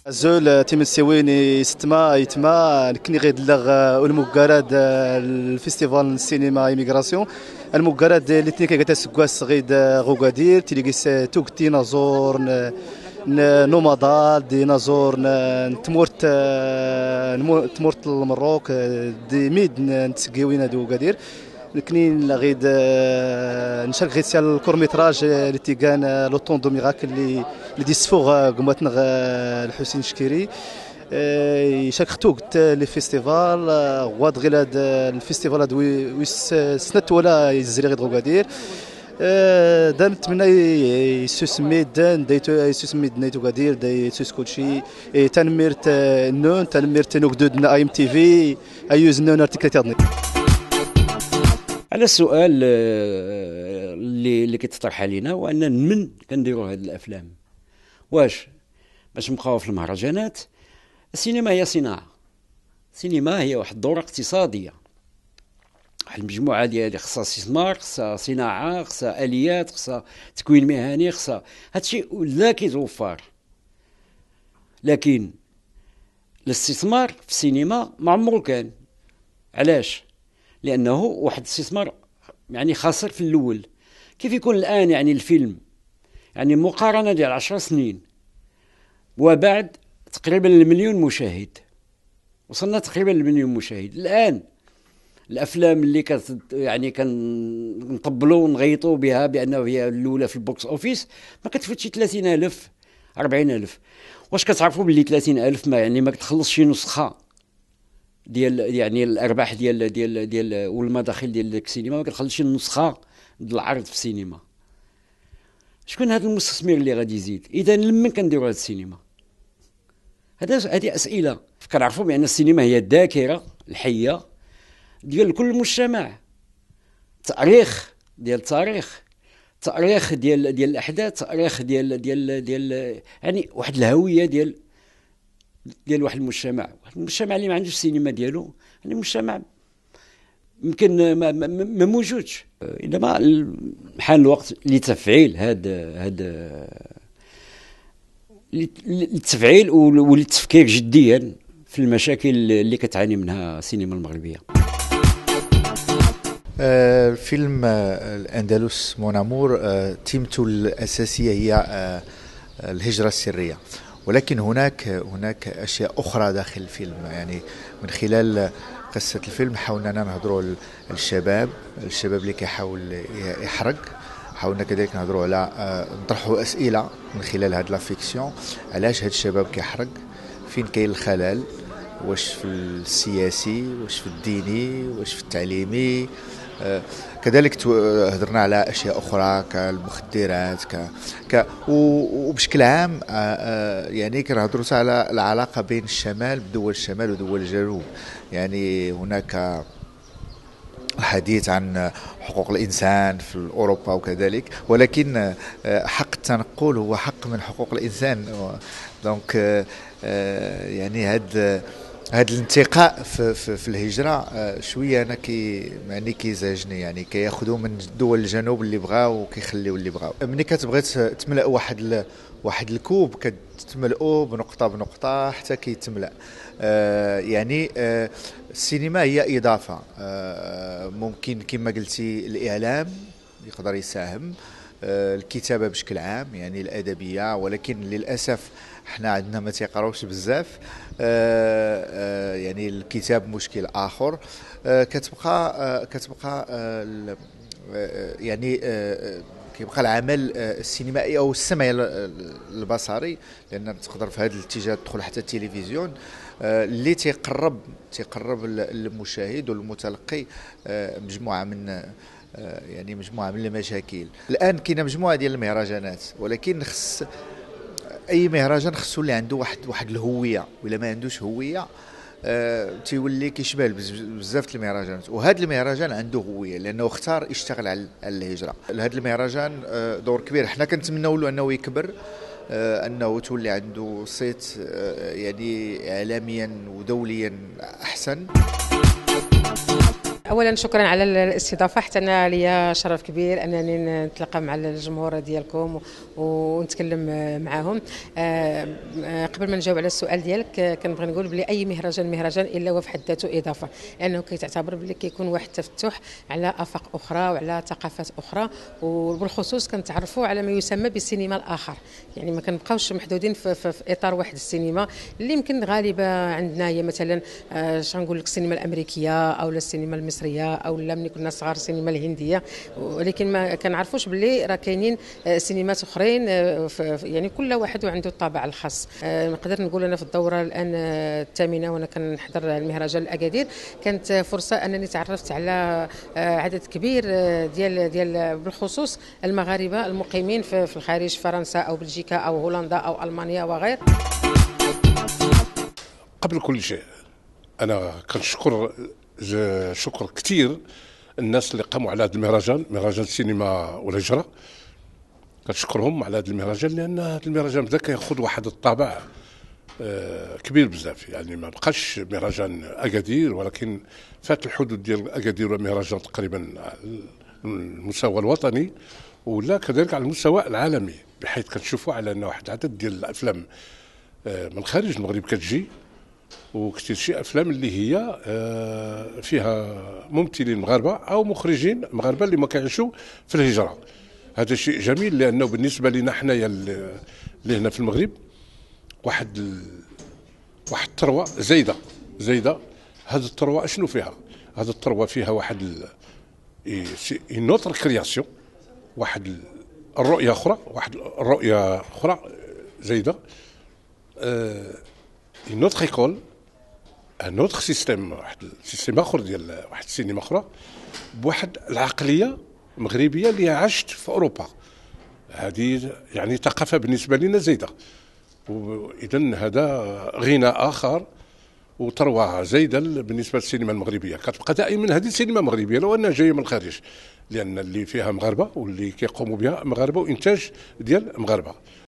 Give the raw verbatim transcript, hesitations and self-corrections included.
زول تيمسيويني ستما يتما كني غيدلغ المقارد الفيستيفال السينما ايميغراسيون المقارد الاثنين كيغتا سكواس غيد غوغادير تيليغيس توك ديناصور نومادال ديناصور تمورت تمورت المروك دي ميد نتسقيوين هادو غادير كنين غيد نشارك غيد سيال الكورميتراج اللي تيغان لو طون دو ميراكل اللي اللي ديسفوغ قمتنا الحسين شكيري يشارك ختوك لي فيستيفال غواد غير هاد الفيستيفال هاد ويس سنت ولا يزري غير غادير دام نتمنى يسوسمي دان دايتو يسوسمي دنيتو غادير داي سوس كلشي تنميرت نون تنميرت نوكدود اي ام تي في ايوز نون ارتيكلاتيرني. على السؤال اللي اللي كيتطرح علينا هو ان من كنديروا هذه الافلام واش باش نبقاو في المهرجانات. السينما هي صناعه، السينما هي واحد الدوره اقتصاديه، واحد المجموعه ديال خصها استثمار، خصها صناعه، خصها اليات، خصها تكوين مهني، خصها هادشي لا كيتوفر. لكن الاستثمار في السينما ما عمره كان. علاش؟ لانه واحد الاستثمار يعني خاسر في الاول. كيف يكون الان يعني الفيلم يعني مقارنه ديال عشر سنين وبعد تقريبا المليون مشاهد، وصلنا تقريبا المليون مشاهد الان. الافلام اللي كانت يعني كنطبلوا ونغيطوا بها بانه هي الاولى في البوكس اوفيس ما كتفوتش ثلاثين ألف أربعين ألف. واش كتعرفوا باللي ثلاثين ألف ما يعني ما كتخلصش شي نسخه ديال يعني الارباح ديال ديال ديال والمداخل ديال السينما ما كتخليش النسخه ديال العرض في السينما. شكون هذا المستثمر اللي غادي يزيد؟ اذا لمن كنديروا هذه السينما؟ هذا هذه اسئله. كنعرفوا بان السينما هي الذاكره الحيه ديال كل مجتمع، تاريخ ديال التاريخ، تاريخ ديال ديال الاحداث، تاريخ ديال ديال ديال يعني واحد الهويه ديال ديال واحد المجتمع. واحد المجتمع اللي ما عندوش السينما ديالو يعني مجتمع يمكن ما, ما, ما موجودش. انما حان الوقت لتفعيل هذا هذا للتفعيل وللتفكير جديا في المشاكل اللي كتعاني منها السينما المغربيه. فيلم الأندلس مون أمور تيمته الأساسية هي الهجرة السرية، ولكن هناك هناك أشياء أخرى داخل الفيلم. يعني من خلال قصة الفيلم حاولنا نهضروا الشباب الشباب اللي كيحاول يحرق. حاولنا كذلك نهضروا على نطرحوا أسئلة من خلال هاد لافيكسيون. علاش هاد الشباب كيحرق؟ فين كاين الخلل؟ واش في السياسي، واش في الديني، واش في التعليمي؟ آه كذلك هضرنا على اشياء اخرى كالمخدرات ك... ك... وبشكل عام آه آه يعني كنهضروا على العلاقه بين الشمال بدول الشمال ودول الجنوب. يعني هناك حديث عن حقوق الانسان في اوروبا وكذلك، ولكن حق التنقل هو حق من حقوق الانسان. دونك يعني هاد هاد الانتقاء في, في, في الهجره شويه انا كي يعني كيزعجني. يعني كياخذوا من دول الجنوب اللي بغاو وكيخليو اللي بغاو. ملي كتبغي تملا واحد ل... واحد الكوب كتملؤه بنقطه بنقطه حتى كيتملا. آه يعني آه السينما هي اضافه. آه ممكن كما قلتي الاعلام يقدر يساهم، آه الكتابه بشكل عام يعني الادبيه، ولكن للاسف احنا عندنا ما تيقراوش بزاف. آه آه يعني الكتاب مشكل اخر. آه كتبقى آه كتبقى آه يعني آه كيبقى العمل السينمائي او السمعي البصري، لان تقدر في هذا الاتجاه تدخل حتى التلفزيون اللي تيقرب تيقرب للمشاهد والمتلقي مجموعه من يعني مجموعه من المشاكل. الان كاينه مجموعه ديال المهرجانات، ولكن خص اي مهرجان خصو اللي عنده واحد واحد الهويه، ولا ما عندوش هويه أه تيولي كيشبه بزاف المهرجانات. وهذا المهرجان عنده هويه لانه اختار يشتغل على الهجره. هذا المهرجان أه دور كبير. حنا كنتمناو له انه يكبر، أه انه تولي عنده صيت أه يعني اعلاميا ودوليا احسن. اولا شكرا على الاستضافه، حتى انا ليا شرف كبير انني نتلاقى مع الجمهور ديالكم ونتكلم معاهم. قبل ما نجاوب على السؤال ديالك كنبغي نقول بلي اي مهرجان مهرجان الا هو في حد ذاته اضافه، لانه كيتعتبر بلي كيكون واحد التفتح على افاق اخرى وعلى ثقافات اخرى، وبالخصوص كنتعرفوا على ما يسمى بالسينما الاخر. يعني ما كنبقاوش محدودين في, في, في اطار واحد السينما اللي يمكن غالبا عندنا هي مثلا شنو نقول لك السينما الامريكيه او السينما المصريه او لا ملي كنا صغار السينما الهنديه، ولكن ما كنعرفوش باللي راه كاينين سينمات اخرين، يعني كل واحد وعنده الطابع الخاص. نقدر نقول انا في الدوره الان الثامنه وانا كنحضر المهرجان الاكادير، كانت فرصه انني تعرفت على عدد كبير ديال ديال بالخصوص المغاربه المقيمين في الخارج، فرنسا او بلجيكا او هولندا او المانيا وغير. قبل كل شيء انا كنشكر شكر كثير الناس اللي قاموا على هذا المهرجان، مهرجان السينما والهجره. كنشكرهم على هذا المهرجان لان هذا المهرجان بدا كياخذ واحد الطابع كبير بزاف، يعني ما بقاش مهرجان اكادير ولكن فات الحدود ديال اكادير ومهرجان تقريبا على المستوى الوطني ولا كذلك على المستوى العالمي، بحيث كتشوفوا على ان واحد العدد ديال الافلام من خارج المغرب كتجي، وكثير شي افلام اللي هي فيها ممثلين مغاربه او مخرجين مغاربه اللي ما كيعيشوا في الهجره. هذا شيء جميل لانه بالنسبه لنا حنايا اللي هنا في المغرب واحد ال... واحد الثروه زايده زايده. هذه الثروه اشنو فيها؟ هذه الثروه فيها واحد ال... اي نوتر كرياسيون، واحد الرؤيه اخرى، واحد الرؤيه اخرى زايده، اون اوتر ايكول، ان اوتر سيستيم، واحد السيستيم اخر ديال واحد السينما اخرى بواحد العقليه مغربيه اللي عاشت في اوروبا. هذه يعني ثقافه بالنسبه لنا زايده، واذا هذا غنى اخر وثروه زايده بالنسبه للسينما المغربيه. كتبقى دائما هذه السينما المغربيه لو انها جايه من الخارج، لان اللي فيها مغاربه واللي كيقوموا بها مغاربه وانتاج ديال مغاربه.